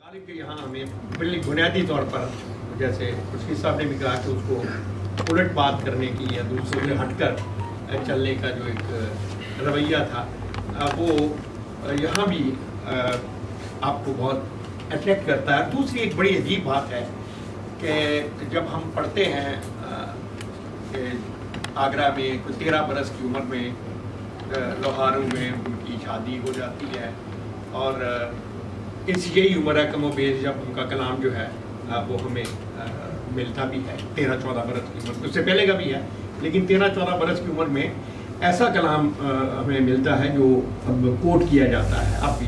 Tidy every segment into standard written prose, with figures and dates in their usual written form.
غالب کے یہاں ہمیں بنیادی طور پر جیسے خورشید صاحب نے بھی کہا کہ اس کو الٹ بات کرنے کی یا دوسروں سے ہٹ کر چلنے کا جو ایک رویہ تھا وہ یہاں بھی آپ کو بہت اٹریکٹ کرتا ہے۔ دوسری ایک بڑی عجیب بات ہے کہ جب ہم پڑھتے ہیں کہ آگرہ میں کوئی 13 برس کی عمر میں لوہاروں میں ان کی شادی ہو جاتی ہے اور یہی عمر ہے کم و بیش جب ان کا کلام جو ہے وہ ہمیں ملتا بھی ہے 13-14 برس کی عمر، اس سے پہلے کا بھی ہے لیکن 13-14 برس کی عمر میں ایسا کلام ہمیں ملتا ہے جو اب کوٹ کیا جاتا ہے اب بھی۔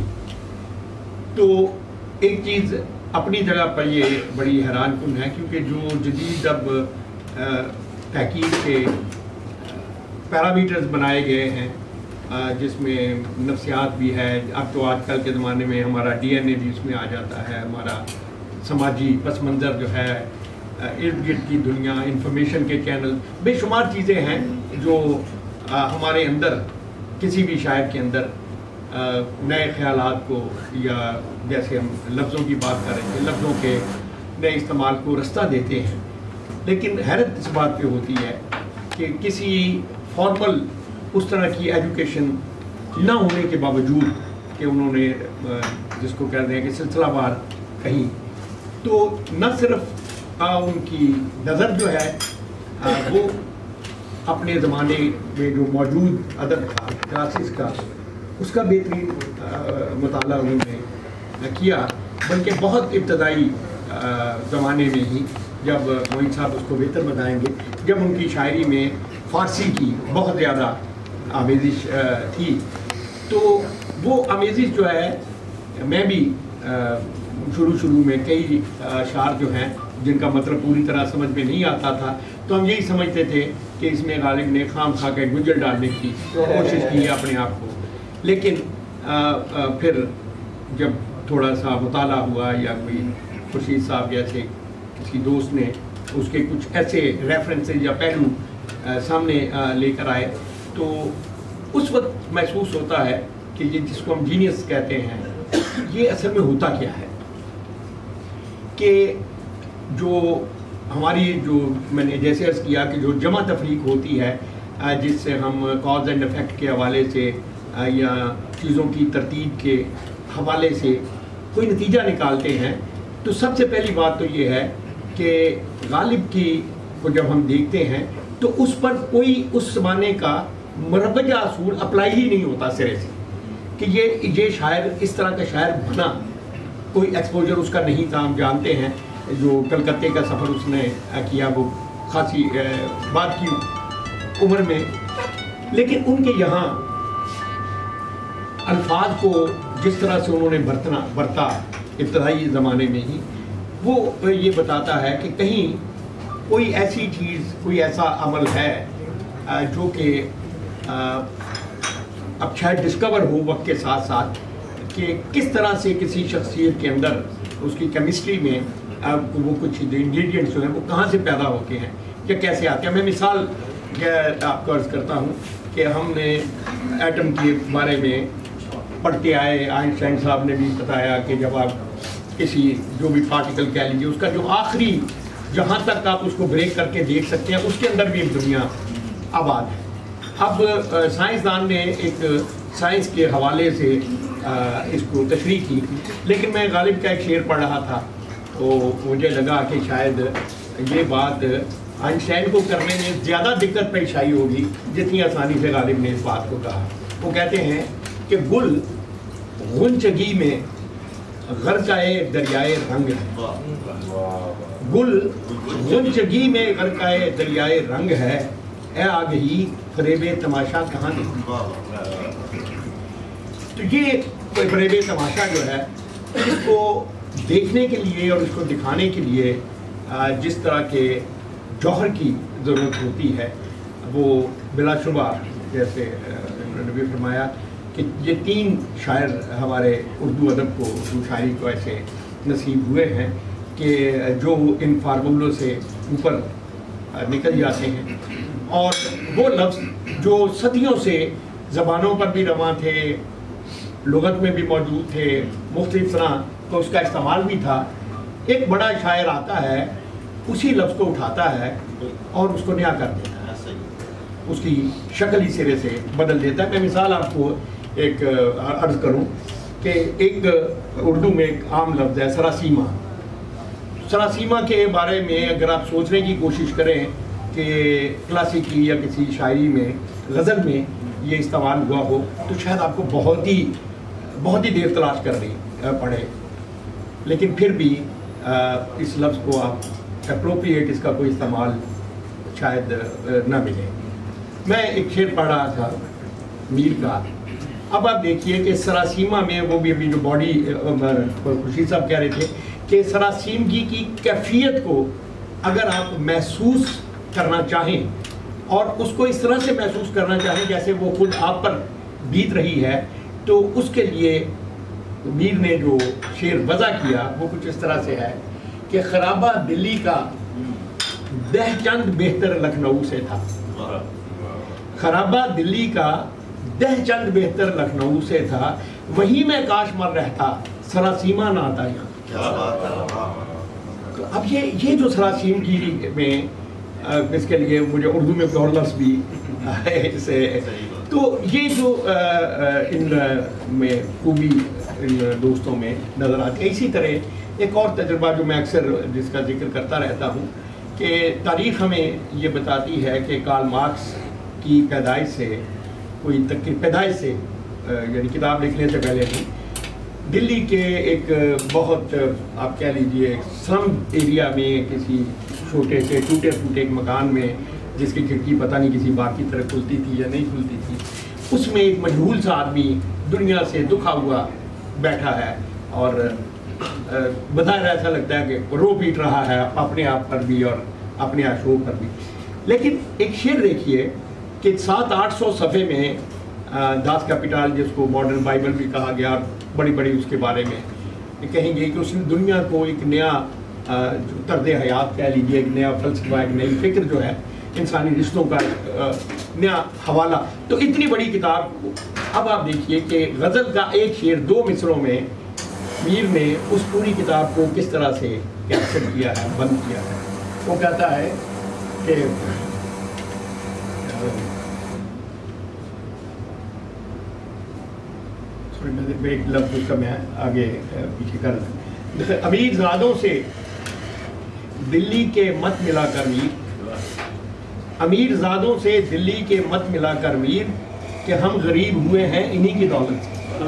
تو ایک چیز اپنی جگہ پر یہ بڑی حیران کن ہے کیونکہ جو جدید اب تحقیق کے پیرامیٹرز بنائے گئے ہیں جس میں نفسیات بھی ہے، اب تو آج کل کے زمانے میں ہمارا ڈی این اے بھی اس میں آ جاتا ہے، ہمارا سماجی پس منظر جو ہے، ارد گرد کی دنیا، انفارمیشن کے چینل، بے شمار چیزیں ہیں جو ہمارے اندر کسی بھی شاعر کے اندر نئے خیالات کو یا جیسے ہم لفظوں کی بات کر رہے تھے لفظوں کے نئے استعمال کو رستہ دیتے ہیں۔ لیکن حیرت اس بات پہ ہوتی ہے کہ کسی فارمل اس طرح کی ایجوکیشن نہ ہونے کے باوجود کہ انہوں نے جس کو کہتے ہیں کہ سلسلہ وار کہیں تو نہ صرف ان کی نظر جو ہے وہ اپنے زمانے میں جو موجود ادب تھا کلاسز کا اس کا بہترین مطالعہ انہوں نے کیا، بلکہ بہت ابتدائی زمانے میں ہی جب معین صاحب اس کو بہتر بتائیں گے، جب ان کی شاعری میں فارسی کی بہت زیادہ آمیزش تھی، تو وہ آمیزش جو ہے میں بھی شروع میں کئی اشعار جو ہیں جن کا مطلب پوری طرح سمجھ میں نہیں آتا تھا تو ہم یہی سمجھتے تھے کہ اس میں غالب نے خام خواہ کے گنجل ڈالنے کی کوشش کی ہے اپنے آپ کو، لیکن پھر جب تھوڑا سا مطالعہ ہوا یا کوئی خورشید صاحب جیسے کسی دوست نے اس کے کچھ ایسے ریفرنسز یا پہلو سامنے لے کر آئے تو اس وقت محسوس ہوتا ہے کہ یہ جس کو ہم جینیس کہتے ہیں یہ اصل میں ہوتا کیا ہے، کہ جو ہماری جو میں نے جیسے عرض کیا کہ جو جمع تفریق ہوتی ہے جس سے ہم کاز اینڈ افیکٹ کے حوالے سے یا چیزوں کی ترتیب کے حوالے سے کوئی نتیجہ نکالتے ہیں، تو سب سے پہلی بات تو یہ ہے کہ غالب کی کو جب ہم دیکھتے ہیں تو اس پر کوئی اس زمانے کا مروجہ اصول اپلائی ہی نہیں ہوتا سرے سے کہ یہ شاعر اس طرح کا شاعر بنا، کوئی ایکسپوجر اس کا نہیں تھا۔ ہم جانتے ہیں جو کلکتے کا سفر اس نے کیا وہ خاصی بعد کی عمر میں، لیکن ان کے یہاں الفاظ کو جس طرح سے انہوں نے برتا ابتدائی زمانے میں ہی، وہ یہ بتاتا ہے کہ کہیں کوئی ایسی چیز کوئی ایسا عمل ہے جو کہ اب شاید ڈسکور ہو وقت کے ساتھ ساتھ کہ کس طرح سے کسی شخصیت کے اندر اس کی کیمسٹری میں وہ کچھ انگریڈینٹس جو ہیں وہ کہاں سے پیدا ہوتے ہیں یا کیسے آتے ہیں۔ میں مثال آپ کو عرض کرتا ہوں کہ ہم نے ایٹم کے بارے میں پڑھتے آئے، آئنسٹائن صاحب نے بھی بتایا کہ جب آپ کسی جو بھی پارٹیکل کہہ لیجیے اس کا جو آخری جہاں تک آپ اس کو بریک کر کے دیکھ سکتے ہیں اس کے اندر بھی دنیا آباد ہے۔ اب سائنسدان نے ایک سائنس کے حوالے سے اس کو تشریح کی، لیکن میں غالب کا ایک شعر پڑھ رہا تھا تو مجھے لگا کہ شاید یہ بات آئنسٹائن کو کرنے میں زیادہ دقت پیش آئی ہوگی جتنی آسانی سے غالب نے اس بات کو کہا۔ وہ کہتے ہیں کہ گل غنچگی میں غرقۂ دریائے رنگ ہے، گل غنچگی میں غرقۂ دریائے رنگ ہے، اے آگہی فریب تماشا کہاں دیکھیں۔ تو یہ فریب تماشا جو ہے اس کو دیکھنے کے لیے اور اس کو دکھانے کے لیے جس طرح کے جوہر کی ضرورت ہوتی ہے وہ بلا شبہ جیسے انہوں نے بھی فرمایا کہ یہ 3 شاعر ہمارے اردو ادب کو اردو شاعری کو ایسے نصیب ہوئے ہیں کہ جو ان فارمولوں سے اوپر نکل جاتے ہیں، اور وہ لفظ جو صدیوں سے زبانوں پر بھی رواں تھے، لغت میں بھی موجود تھے، مختلف طرح تو اس کا استعمال بھی تھا. ایک بڑا شاعر آتا ہے, اسی لفظ کو اٹھاتا ہے اور اس کو نیا کر دیتا ہے, اس کی شکل ہی سرے سے بدل دیتا ہے. میں مثال آپ کو ایک عرض کروں کہ ایک اردو میں ایک عام لفظ ہے سراسیمہ. سراسیمہ کے بارے میں اگر آپ سوچنے کی کوشش کریں کہ کلاسیکی یا کسی شاعری میں, غزل میں یہ استعمال ہوا ہو, تو شاید آپ کو بہت ہی دیر تلاش کرنی پڑے. لیکن پھر بھی اس لفظ کو آپ اپروپریٹ, اس کا کوئی استعمال شاید نہ ملے. میں ایک شعر پڑھ رہا تھا میر کا. اب آپ دیکھیے کہ سراسیمہ میں وہ بھی ابھی جو باڈی خورشید صاحب کہہ رہے تھے کہ سراسیمگی کی کیفیت کو اگر آپ محسوس کرنا چاہیں اور اس کو اس طرح سے محسوس کرنا چاہیں جیسے وہ خود آپ پر بیت رہی ہے, تو اس کے لیے میر نے جو شعر وضع کیا وہ کچھ اس طرح سے ہے کہ خرابہ دلی کا دہ چند بہتر لکھنؤ سے تھا. خرابہ دلی کا دہ چند بہتر لکھنؤ سے تھا, وہیں میں کاش مر رہتا سراسیمہ نہ آتا یہاں. تو اب یہ جو سراسیمگی میں اس کے لیے مجھے اردو میں اور لفظ بھی ہے, تو یہ جو ان میں خوبی ان دوستوں میں نظر آتی ہے. اسی طرح ایک اور تجربہ جو میں اکثر جس کا ذکر کرتا رہتا ہوں کہ تاریخ ہمیں یہ بتاتی ہے کہ کارل مارکس کی پیدائش سے یعنی کتاب لکھنے سے پہلے بھی دلی کے ایک بہت آپ کہہ لیجئے سلم ایریا میں کسی چھوٹے سے ٹوٹے پھوٹے ایک مکان میں جس کی کھڑکی پتہ نہیں کسی باغ کی طرح کھلتی تھی یا نہیں کھلتی تھی, اس میں ایک مجہول سا آدمی دنیا سے دکھا ہوا بیٹھا ہے اور بظاہر ایسا لگتا ہے کہ رو پیٹ رہا ہے اپنے آپ پر بھی اور اپنے عاشق پر بھی. لیکن ایک شعر دیکھیے کہ 700-800 صفحے میں داس کیپیٹال, جس کو ماڈرن بائبل بھی کہا گیا, بڑی بڑی اس کے بارے میں کہیں گے کہ اس نے دنیا کو ایک نیا طرز حیات کہہ لیجیے, ایک نیا فلسفہ, ایک نئی فکر جو ہے انسانی رشتوں کا نیا حوالہ. تو اتنی بڑی کتاب. اب آپ دیکھیے کہ غزل کا ایک شعر 2 مصروں میں میر نے اس پوری کتاب کو کس طرح سے کیپچر کیا ہے, بند کیا ہے. وہ کہتا ہے کہ ایک لفظ کا میں آگے پیچھے کر دوں. امیر زادوں سے دلی کے مت ملا کر میر, امیر زادوں سے دلی کے مت ملا کر میر, کہ ہم غریب ہوئے ہیں انہی کی دولت سے.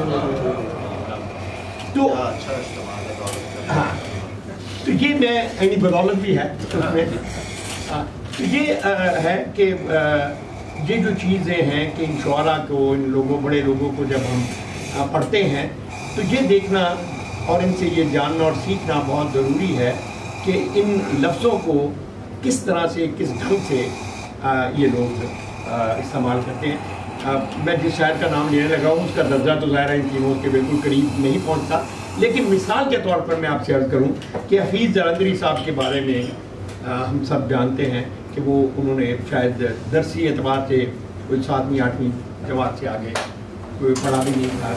تو ہاں, تو یہ میں یعنی بدولت بھی ہے اس میں. تو یہ ہے کہ یہ جو چیزیں ہیں کہ ان شعراء کو, ان لوگوں, بڑے لوگوں کو جب ہم پڑھتے ہیں تو یہ دیکھنا اور ان سے یہ جاننا اور سیکھنا بہت ضروری ہے کہ ان لفظوں کو کس طرح سے, کس ڈھنگ سے یہ لوگ استعمال کرتے ہیں. میں جس شاعر کا نام لینے لگا ہوں اس کا درجہ تو ظاہر ہے ان تینوں کے بالکل قریب نہیں پہنچتا, لیکن مثال کے طور پر میں آپ سے عرض کروں کہ حفیظ جلندری صاحب کے بارے میں ہم سب جانتے ہیں کہ وہ انہوں نے شاید درسی اعتبار سے کوئی 7ویں 8ویں جماعت سے آگے کوئی پڑھا بھی نہیں تھا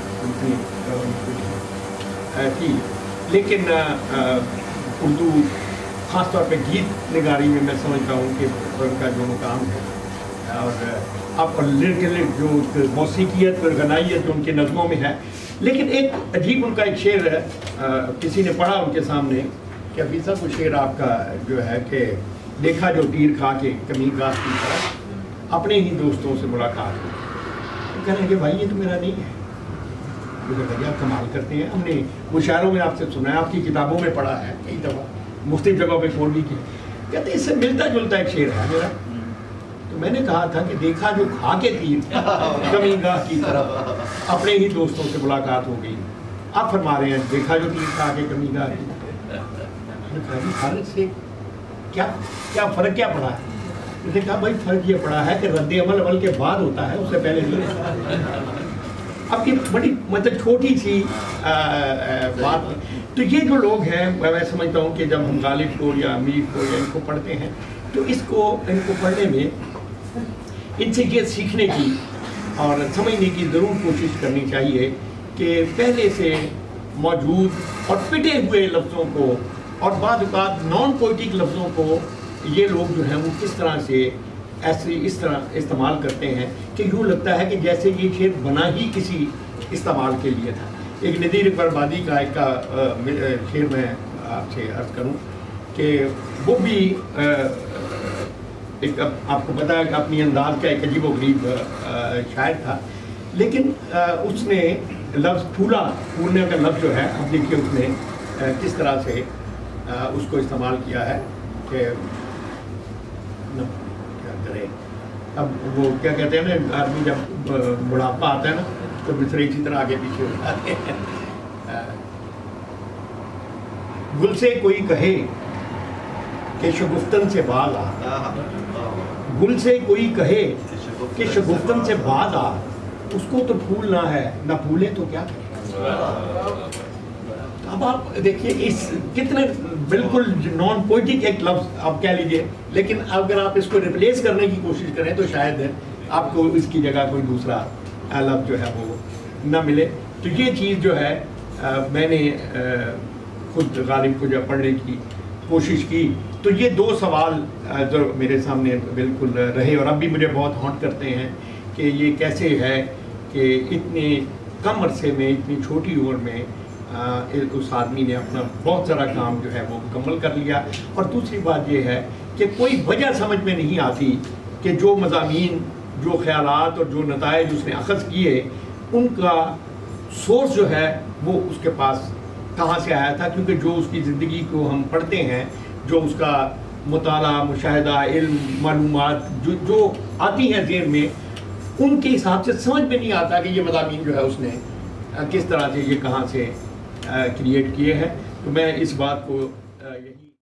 تھی, لیکن اردو خاص طور پہ گیت نگاری میں سمجھتا ہوں کہ ان کا جو مقام ہے اور اب جو موسیقیت اور غنائیت جو ان کے نظموں میں ہے. لیکن ایک عجیب ان کا ایک شعر ہے, کسی نے پڑھا ان کے سامنے کہ حفیظ صاحب وہ شعر آپ کا جو ہے کہ دیکھا جو تیر کھا کے کمی گاہ کی طرح اپنے ہی دوستوں سے ملاقات ہوئی. کہنے لگے بھائی یہ تو میرا نہیں ہے. مجھے لگا آپ کمال کرتے ہیں, ہم نے وہ شاعروں میں آپ سے سنا ہے, آپ کی کتابوں میں پڑھا ہے, کئی دفعہ مختلف جگہوں پہ کھول بھی کی. کہتے اس سے ملتا جلتا ایک شعر ہے میرا. تو میں نے کہا تھا کہ دیکھا جو کھا کے تیر کمی گاہ کی طرف اپنے ہی دوستوں سے ملاقات ہو گئی. آپ فرما رہے ہیں دیکھا جو تیر کھا کے کمی گاہ کی. فرق سے کیا فرق کیا پڑا ہے؟ اس نے کہا بھائی فرق یہ پڑا ہے کہ رد عمل کے بعد ہوتا ہے, اس سے پہلے نہیں. اب یہ بڑی مطلب چھوٹی سی بات. تو یہ جو لوگ ہیں میں سمجھتا ہوں کہ جب ہم غالب کو یا امیر کو یا ان کو پڑھتے ہیں تو ان کو پڑھنے میں ان سے یہ سیکھنے کی اور سمجھنے کی ضرور کوشش کرنی چاہیے کہ پہلے سے موجود اور پٹے ہوئے لفظوں کو اور بعض اوقات نان پوئٹک لفظوں کو یہ لوگ جو ہیں وہ کس طرح سے اس طرح استعمال کرتے ہیں کہ یوں لگتا ہے کہ جیسے یہ شعر بنا ہی کسی استعمال کے لیے تھا. ایک ندیر اکبر آبادی کا ایک شعر میں آپ سے عرض کروں کہ وہ بھی ایک آپ کو پتا ہے کہ اپنی انداز کا ایک عجیب و غریب شاعر تھا, لیکن اس نے لفظ پھولنے کا لفظ جو ہے اب دیکھیے اس نے کس طرح سے اس کو استعمال کیا ہے کہ کیا کرے. اب وہ کیا کہتے ہیں نا, آدمی جب بڑھاپا آتا ہے نا تو بچھڑے اسی طرح آگے پیچھے ہو جاتے ہیں. گل سے کوئی کہے کہ شگفتن سے باز آ, گل سے کوئی کہے کہ شگفتن سے باز آ, اس کو تو پھولنا ہے نہ پھولے تو کیا کرے. اب آپ دیکھیے اس کتنے بالکل نان پوئٹک ایک لفظ آپ کہہ لیجئے, لیکن اگر آپ اس کو ریپلیس کرنے کی کوشش کریں تو شاید آپ کو اس کی جگہ کوئی دوسرا لفظ جو ہے وہ نہ ملے. تو یہ چیز جو ہے میں نے خود غالب کو جب پڑھنے کی کوشش کی تو یہ دو سوال جو میرے سامنے بالکل رہے اور اب بھی مجھے بہت ہانٹ کرتے ہیں کہ یہ کیسے ہے کہ اتنے کم عرصے میں اتنی چھوٹی عمر میں اس آدمی نے اپنا بہت سارا کام جو ہے وہ مکمل کر لیا. اور دوسری بات یہ ہے کہ کوئی وجہ سمجھ میں نہیں آتی کہ جو مضامین, جو خیالات اور جو نتائج اس نے اخذ کیے ان کا سورس جو ہے وہ اس کے پاس کہاں سے آیا تھا, کیونکہ جو اس کی زندگی کو ہم پڑھتے ہیں, جو اس کا مطالعہ, مشاہدہ, علم, معلومات جو آتی ہیں ذہن میں, ان کے حساب سے سمجھ میں نہیں آتا کہ یہ مضامین جو ہے اس نے کس طرح سے یہ کہاں سے کریٹ کیے ہیں. تو میں اس بات کو یہی